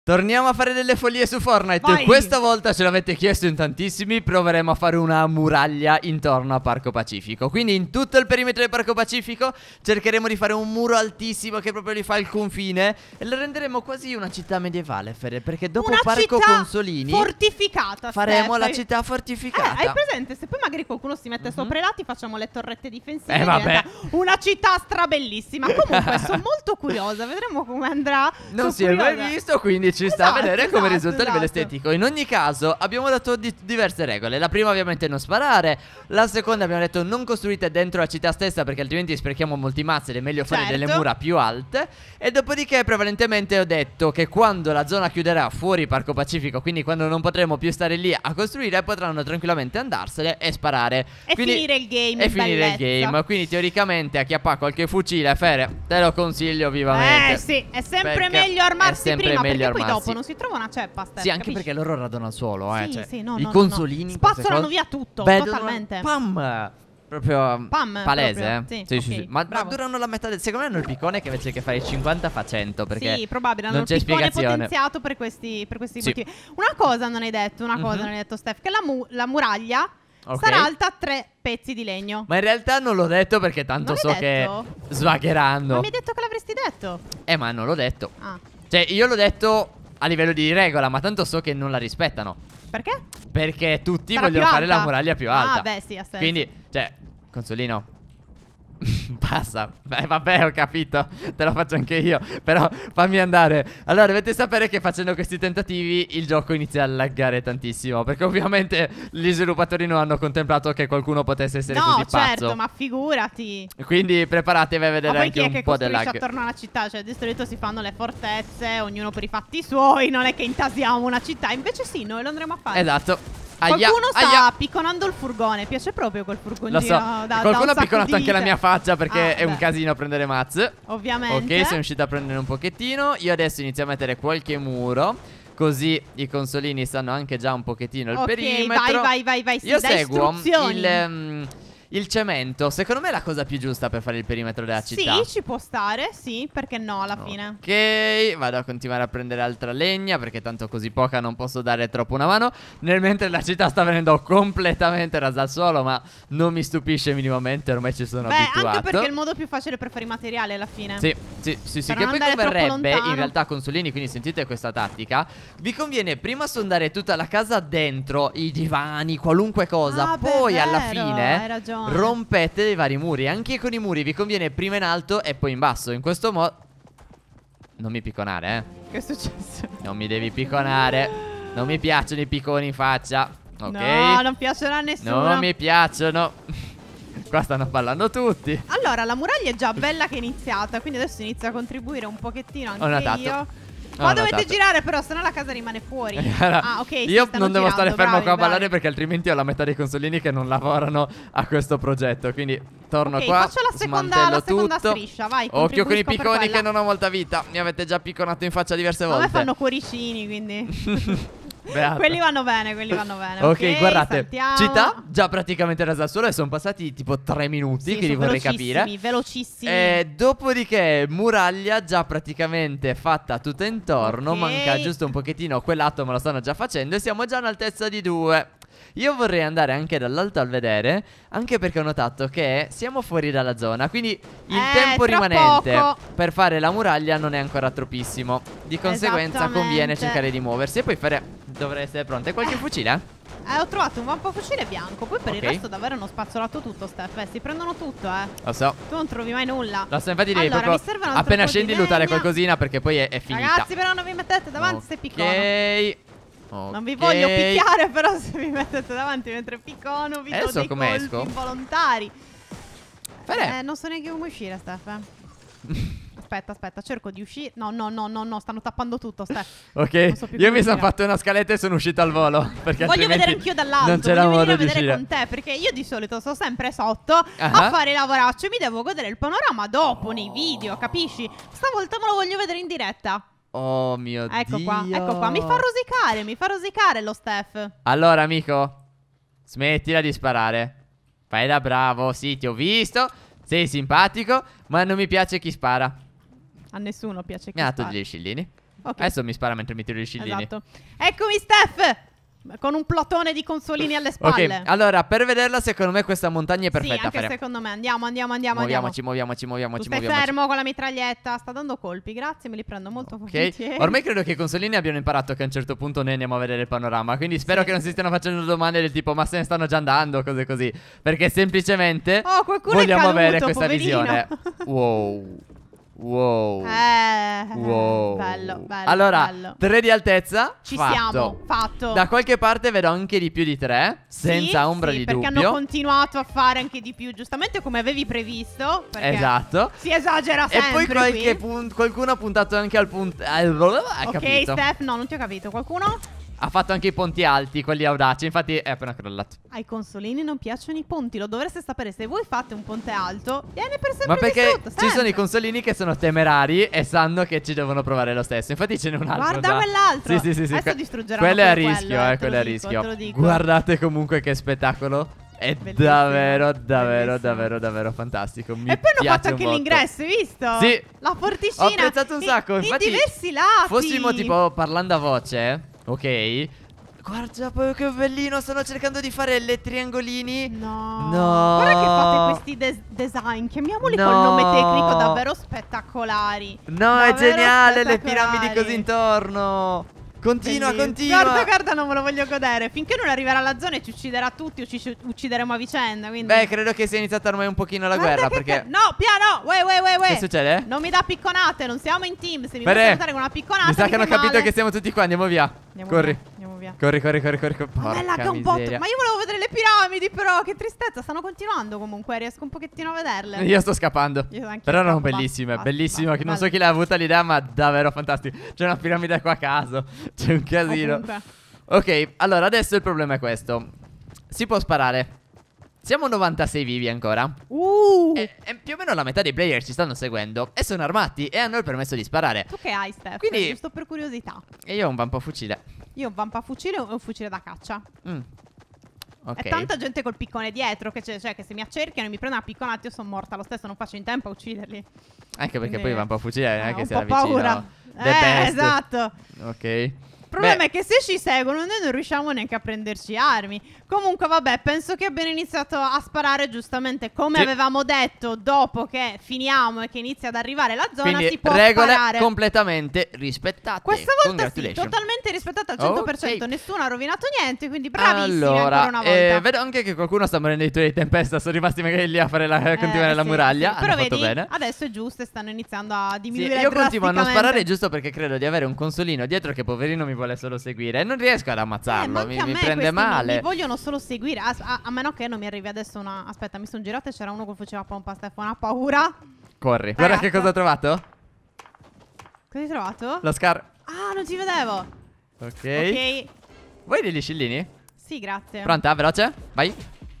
Torniamo a fare delle follie su Fortnite. Vai. Questa volta ce l'avete chiesto in tantissimi. Proveremo a fare una muraglia intorno a Parco Pacifico. Quindi in tutto il perimetro del Parco Pacifico cercheremo di fare un muro altissimo che proprio li fa il confine e lo renderemo quasi una città medievale, Fede, perché dopo una Parco città Consolini fortificata, faremo Steph. la città fortificata. Hai presente? Se poi magari qualcuno si mette sopra i lati, facciamo le torrette difensive. Vabbè. Diventa una città strabellissima. Comunque sono molto curiosa. Vedremo come andrà. Non Sono si è mai curiosa. visto, quindi ci sta a vedere come Esatto, risulta a livello esatto. estetico. In ogni caso abbiamo dato diverse regole. La prima ovviamente non sparare. La seconda abbiamo detto non costruite dentro la città stessa, perché altrimenti sprechiamo molti mazzi ed è meglio fare delle mura più alte. E dopodiché prevalentemente ho detto che quando la zona chiuderà fuori Parco Pacifico, quindi quando non potremo più stare lì a costruire, potranno tranquillamente andarsene e sparare E quindi, finire il game. e finire il game. Quindi teoricamente acchiappa qualche fucile, Fere, te lo consiglio vivamente. Sì, è sempre Perché meglio armarsi è sempre prima, meglio perché poi armarsi. dopo non si trova una ceppa, Steph, Sì, anche capisci? perché loro radono al suolo, Sì, cioè, sì, no, i no, consolini no. Spazzolano via tutto, vedono, totalmente. Pam! Proprio Pam, palese, proprio. Sì, Sì, ok, Ma bravo. durano la metà secondo me hanno il piccone che invece che fare il 50 fa 100, perché Sì, probabile, hanno non c'è il piccone spiegazione. potenziato per questi Sì. motivi. Una cosa non hai detto, Steph, che la muraglia sarà alta 3 pezzi di legno. Ma in realtà non l'ho detto perché tanto Non so l'hai che detto? svagheranno. Ma mi hai detto che l'avresti detto. Ma non l'ho detto. Ah, Cioè, io l'ho detto a livello di regola, ma tanto so che non la rispettano. perché? Perché tutti Sarà vogliono più fare la alta. muraglia più alta. Ah, beh, sì, ha senso. Quindi, cioè, Consolino, passa. Beh, vabbè, ho capito. Te lo faccio anche io. Però fammi andare. Allora, dovete sapere che facendo questi tentativi il gioco inizia a laggare tantissimo, perché ovviamente gli sviluppatori non hanno contemplato che qualcuno potesse essere No, così pazzo. certo, ma figurati. Quindi preparatevi a Ma vedere poi anche chi è un che po' del costruisce lag. attorno alla città? Cioè, di solito si fanno le fortezze, ognuno per i fatti suoi. Non è che intasiamo una città. Invece sì, noi lo andremo a fare. Esatto. Qualcuno sta aia. picconando il furgone. Piace proprio quel furgoncino. Lo so. Qualcuno ha picconato anche la mia faccia, perché è un beh, casino prendere mazze. ovviamente. Ok, sono riuscito a prendere un pochettino. Io adesso inizio a mettere qualche muro, così i consolini sanno anche già un pochettino il Ok, perimetro. vai. Sì, Io dai seguo istruzioni. il cemento. Secondo me è la cosa più giusta per fare il perimetro della città. Sì, ci può stare, sì, perché no alla fine. Ok, vado a continuare a prendere altra legna, perché tanto così poca non posso dare troppo una mano. Nel mentre la città sta venendo completamente rasa al suolo, ma non mi stupisce minimamente, ormai ci sono abituato. Anche perché è il modo più facile per fare i materiali alla fine. Sì, Per che non poi andare troppo converrebbe lontano. in realtà, consolini, quindi sentite questa tattica. Vi conviene prima sondare tutta la casa dentro, i divani, qualunque cosa. Ah, beh, poi alla vero, fine hai ragione. rompete dei vari muri. Anche con i muri vi conviene prima in alto e poi in basso. In questo modo non mi picconare, Che è successo? non mi devi picconare. Non mi piacciono i picconi in faccia. Ok, No, non piacerà a nessuno. non mi piacciono. Qua stanno ballando tutti. Allora, la muraglia è già bella che è iniziata, quindi adesso inizio a contribuire un pochettino anche Ho notato. io. Ho Ma dovete notato. girare però, sennò la casa rimane fuori. Allora, Ok, io stanno non devo stare girando, fermo bravi, qua a ballare, bravi. perché altrimenti ho la metà dei consolini che non lavorano a questo progetto. Quindi torno Ok, qua, faccio la seconda smantello tutto. striscia, vai, Occhio con i contribuisco per picconi quella. che non ho molta vita. Mi avete già picconato in faccia diverse A volte. me fanno cuoricini, quindi Beata. quelli vanno bene, Ok, guardate, saltiamo. città già praticamente rasa al suolo e sono passati tipo 3 minuti, Sì, che li sono vorrei capire. velocissimi. Dopodiché muraglia già praticamente fatta tutta intorno. Ok. Manca giusto un pochettino quel lato, ma lo stanno già facendo. E siamo già all'altezza di 2. Io vorrei andare anche dall'alto al vedere, anche perché ho notato che siamo fuori dalla zona, quindi il tempo tra rimanente poco. per fare la muraglia non è ancora troppissimo. Di conseguenza conviene Esattamente. cercare di muoversi. E poi dovrei essere pronte. Qualche fucile? Ho trovato un vampofucile bianco. Poi per il Ok. resto davvero hanno spazzolato tutto, Steph. Si prendono tutto, Lo so. Tu non trovi mai nulla. Lo so, infatti devi Allora, proprio mi serve un altro appena po' di scendi lootare legna. qualcosina, perché poi è finita. Ragazzi, però non vi mettete davanti se piccono. Non vi Ok. voglio picchiare, però se vi mettete davanti mentre piccono vi do Adesso dei come colpi esco? involontari. Fede. Non so neanche come uscire, Steph. Aspetta, cerco di uscire. No, stanno tappando tutto, Steph. Ok, Non so più io come mi sono uscire. fatto una scaletta e sono uscito al volo. Perché Voglio altrimenti vedere anch'io dall'alto. non c'era voglio modo venire a di vedere uscire. con te, perché io di solito sto sempre sotto Ah. a fare i lavoracci. Mi devo godere il panorama dopo nei video, capisci? Stavolta me lo voglio vedere in diretta. Oh mio Ecco Dio. qua. Mi fa rosicare lo Steph. Allora amico, smettila di sparare. Fai da bravo, sì, ti ho visto. Sei simpatico, ma non mi piace chi spara. A nessuno piace che Mi ha dato spari. degli scillini. Ok. Adesso mi spara mentre mi tiro i scillini. Esatto. Eccomi Steph! Con un plotone di consolini alle spalle. Ok, allora per vederla secondo me questa montagna è perfetta. Sì, anche secondo me. Andiamo. Muoviamoci. Tu stai fermo con la mitraglietta. Sta dando colpi, grazie, me li prendo molto volentieri. Ormai credo che i consolini abbiano imparato che a un certo punto noi andiamo a vedere il panorama. Quindi spero che non si stiano facendo domande del tipo: ma se ne stanno già andando, cose così. Perché semplicemente vogliamo avere questa visione. Wow. Bello. Allora, 3 di altezza. Ci siamo, fatto. Da qualche parte vedo anche di più di 3. Senza ombra di dubbio. Perché hanno continuato a fare anche di più, giustamente come avevi previsto. Esatto. Si esagera sempre. E poi qualcuno ha puntato anche al punto. Ok, Steph, no, non ti ho capito. Qualcuno? Ha fatto anche i ponti alti, quelli audaci. Infatti è appena crollato. Ai consolini non piacciono i ponti. Lo dovreste sapere. Se voi fate un ponte alto, viene per sempre. Ma perché distrutto, ci sono i consolini che sono temerari e sanno che ci devono provare lo stesso. Infatti ce n'è un altro. Guarda quell'altro. Sì. Adesso distruggeranno quello è a rischio, quello è a rischio. Te lo dico. Guardate comunque che spettacolo. È bellissimo, davvero fantastico. E poi hanno fatto anche l'ingresso, hai visto? Sì. La porticina. Ho apprezzato un sacco. Infatti, in diversi lati. Fossimo tipo parlando a voce, ok? Guarda poi che bellino. Stanno cercando di fare le triangolini. No. Guarda che fate questi design. Chiamiamoli col nome tecnico, davvero spettacolari. No, è geniale. Le piramidi così intorno. Continua. Guarda, non me lo voglio godere. Finché non arriverà alla zona e ci ucciderà tutti, ci uccideremo a vicenda. Quindi... Beh, credo che sia iniziata ormai un pochino la guerra. Perché... No, piano. Uè. Che succede? Non mi dà picconate, non siamo in team. Se mi vuoi salutare con una picconata, mi sa che hanno capito male. che siamo tutti qua. Andiamo via. Corri. Corri. Ma è lagga un botto. Ma io volevo vedere le piramidi, però. Che tristezza. Stanno continuando comunque. Riesco un pochettino a vederle. Io sto scappando. Però erano bellissime. Bellissime. Che non so chi l'ha avuta l'idea, ma davvero fantastico. C'è una piramide qua a caso. C'è un casino. Ok, allora adesso il problema è questo. Si può sparare. Siamo 96 vivi ancora. E più o meno la metà dei player ci stanno seguendo e sono armati e hanno il permesso di sparare. Tu che hai, Steph? Quindi, giusto per curiosità. E io ho un vampafucile. Io ho un vampafucile e un fucile da caccia. Ok. E tanta gente col piccone dietro che, cioè, che se mi accerchiano e mi prendono a picconati io sono morta lo stesso, non faccio in tempo a ucciderli. Anche perché poi il vampafucile non è che si era vicino. Paura. Esatto. Ok. Il problema è che se ci seguono noi non riusciamo neanche a prenderci armi. Comunque vabbè, penso che abbiano iniziato a sparare giustamente come avevamo detto. Dopo che finiamo e che inizia ad arrivare la zona, quindi si può regole sparare. Completamente rispettate. Questa volta sì, totalmente rispettata al 100%. Nessuno ha rovinato niente, quindi bravissimi ancora una volta. Vedo anche che qualcuno sta morendo di di tempesta. Sono rimasti magari lì a fare continuare la muraglia. Però hanno vedi, fatto bene. adesso è giusto e stanno iniziando a diminuire io continuo a non sparare giusto perché credo di avere un consolino dietro che poverino mi vuole solo seguire e non riesco ad ammazzarlo. Mi prende male. Mi vogliono solo seguire. A meno che non mi arrivi adesso una... Aspetta, mi sono girata e c'era uno che faceva pompa. Stefano, ha paura? Corri. Guarda che cosa ho trovato. Cosa hai trovato? Lo scar. Ah, non ci vedevo. Ok. Vuoi degli scillini? Sì, grazie. Pronta? Veloce? Vai.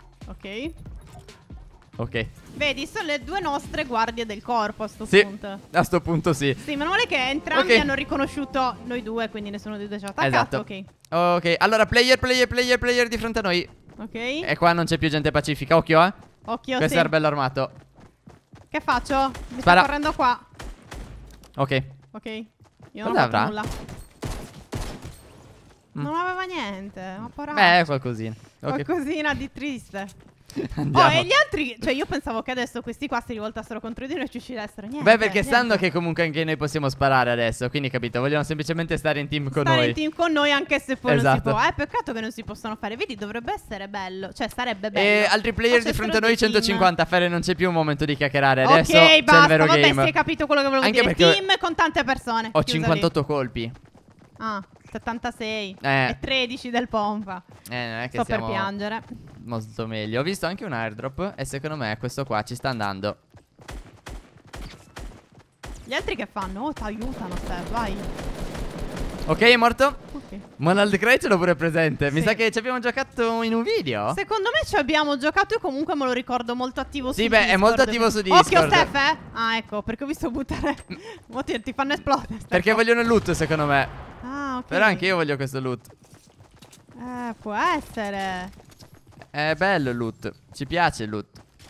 Ok. Vedi, sono le due nostre guardie del corpo a sto punto. A sto punto sì. Sì, meno male che entrambi hanno riconosciuto noi due, quindi nessuno dei due ci ha attaccato. Ok, allora player di fronte a noi. Ok. E qua non c'è più gente pacifica, occhio Occhio, questo è bello armato. Che faccio? Mi sto correndo qua. Ok. Io non ho fatto nulla. Non aveva niente, ma poraccio. Beh, qualcosina. Qualcosina di triste. Andiamo. E gli altri, cioè io pensavo che adesso questi qua si rivoltassero contro di noi e ci uccidessero. Niente. Beh, perché sanno che comunque anche noi possiamo sparare adesso. Quindi capito, vogliono semplicemente stare in team con noi. Stare in team con noi anche se poi non si può. Peccato che non si possono fare. Vedi, dovrebbe essere bello. Cioè sarebbe bello. E altri player di fronte a noi 150. Fere, non c'è più un momento di chiacchierare. Adesso ok, basta, c'è il vero vabbè, game. si è capito quello che volevo dire. Team con tante persone. Ho 58 colpi. Ah, 76 e 13 del pompa. Non è che sto per piangere. Molto meglio. Ho visto anche un airdrop e secondo me questo qua ci sta andando. Gli altri che fanno? Oh, ti aiutano, Steph, vai. Ok, è morto. Monald Cray ce l'ho pure presente. Mi sa che ci abbiamo giocato in un video. Secondo me ci abbiamo giocato e comunque me lo ricordo molto attivo su Discord. Sì, beh, è molto attivo su Discord. Occhio, Steph, Ah, ecco, perché ho visto buttare. Ti fanno esplodere, Steph. Perché vogliono il loot, secondo me. Ah, ok. Però anche io voglio questo loot. Può essere. È bello il loot. Ci piace il loot.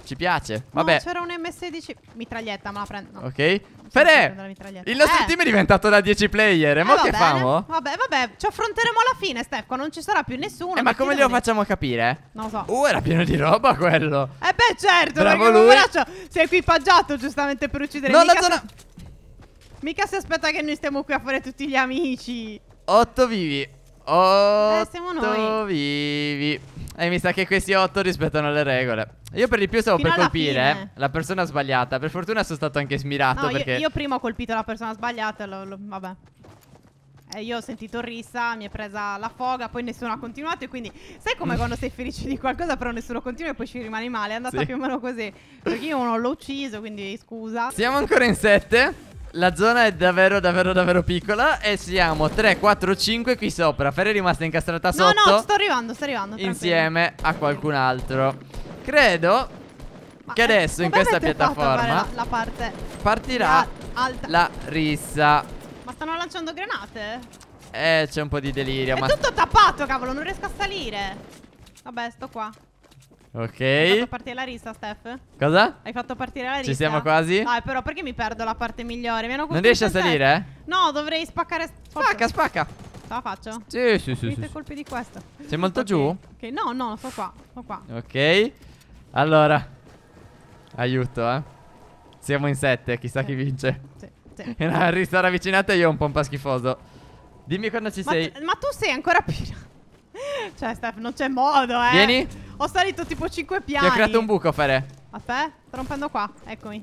Ci piace. No, Vabbè. c'era un M16. Mitraglietta, me la prendo. No. Ok. Fere, il nostro team è diventato da 10 player. E mo che famo? Vabbè, ci affronteremo alla fine, Steph. Qua non ci sarà più nessuno. Ma come glielo facciamo capire? Non lo so. Era pieno di roba quello. Beh, certo. Bravo lui. Si è equipaggiato giustamente per uccidere. No, la zona. Mica si aspetta che noi stiamo qui a fare tutti gli amici. 8 vivi. 8 siamo noi. vivi. E mi sa che questi 8 rispettano le regole. Io per di più stavo Fino per alla colpire fine. la persona sbagliata. Per fortuna sono stato anche smirato No, perché io prima ho colpito la persona sbagliata. Vabbè. E io ho sentito rissa, mi è presa la foga, poi nessuno ha continuato. E quindi sai come quando sei felice di qualcosa però nessuno continua e poi ci rimani male. È andata più o meno così. Perché io non l'ho ucciso, quindi scusa. Siamo ancora in 7. La zona è davvero piccola. E siamo 3, 4, 5 qui sopra. Fere è rimasta incastrata sotto. No, sto arrivando. Insieme a qualcun altro. Credo che adesso in questa piattaforma la parte partirà alta. la rissa. Ma stanno lanciando granate? C'è un po' di delirio. È tutto tappato, cavolo, non riesco a salire. Vabbè, sto qua. Ok. Hai fatto partire la rissa, Steph? Cosa? Hai fatto partire la rissa? Ci siamo quasi? Dai, però perché mi perdo la parte migliore? Non riesci a salire? No, dovrei spaccare. Spacca. Ce la faccio? Sì. Finite i colpi di questo. Sei molto giù? Ok, no, sto qua. Ok. Allora. Aiuto, Siamo in 7, chissà chi vince. Sì. È una rissa ravvicinata e io ho un pompa schifoso. Dimmi quando ci sei. Ma tu sei ancora più. Cioè, Steph, non c'è modo, Vieni. Ho salito tipo 5 piani. Ti ho creato un buco, Fere. Aspetta, sto rompendo qua. Eccomi.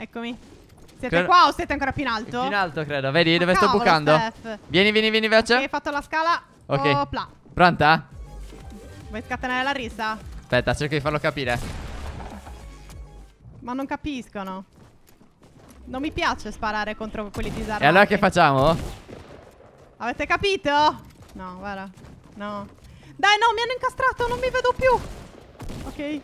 Siete qua o siete ancora più in alto? Più in alto, credo. Vedi dove cavolo, sto bucando? Steph. Vieni, veloce. Ok, hai fatto la scala. Ok. Opla. Pronta? Vuoi scatenare la rissa? Aspetta, cerco di farlo capire. Ma non capiscono. Non mi piace sparare contro quelli disarmati. E allora che facciamo? Avete capito? No, guarda. No. Dai, no, mi hanno incastrato, non mi vedo più. Ok.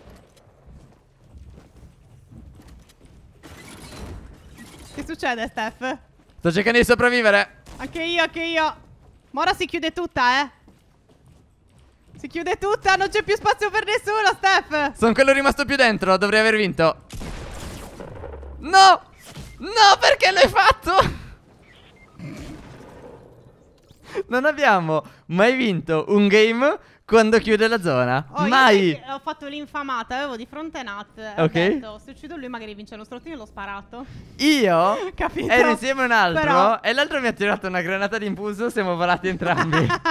Che succede, Steph? Sto cercando di sopravvivere. Anche io. Ma ora si chiude tutta, Si chiude tutta, non c'è più spazio per nessuno, Steph. Sono quello rimasto più dentro, dovrei aver vinto. No, perché l'hai fatto? Non abbiamo mai vinto un game quando chiude la zona. Mai. Io ho fatto l'infamata, avevo di fronte Nat. Ho Ok. detto, se uccido lui magari vince lo strottino e l'ho sparato. Io Capito? ero insieme a un altro Però e l'altro mi ha tirato una granata d'impulso. Siamo volati entrambi.